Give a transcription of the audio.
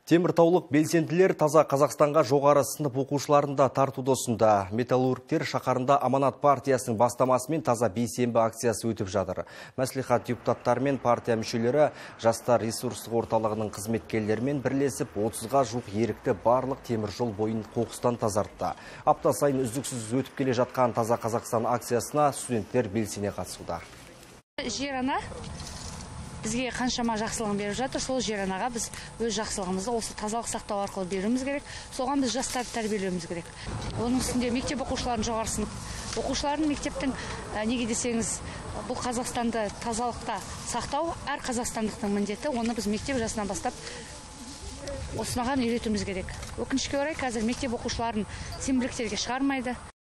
Теміртаулық белсенділер таза Қазақстанға жоғары сынып оқушыларында тартуды ұсынды. Металлургтер шаһарында Аманат партиясының бастамасымен таза бейсенбі акциясы өтіп жатыр. Мәслихат депутаттары мен партия мүшелері жастар ресурстық орталығының қызметкерлерімен бірлесіп 30-ға жуық ерікті барлық темір жол бойын қоқыстан тазартты. Апта сайын үздіксіз өтіп келе жатқан таза Қазақстан акциясына студенттер белсене қатысуда. Жер ана бізге қаншама жақсылығын беріп жатыр. Сол жер анаға біз өз жақсылығымызды осы тазалық сақтау арқылы беруіміз керек. Соған біз жастарды тәрбиелеуіміз керек. Оның үстінде мектеп оқушыларын жоғары сынып оқушыларын мектептің неге десеңіз, бұл Қазақстанды тазалықта сақтау әр қазақстандықтың міндеті. Оны біз мектеп жасынан бастап осынаған үйретуіміз керек. Өкінішке орай қазір мектеп оқушыларын сенбіліктерге шығармайды.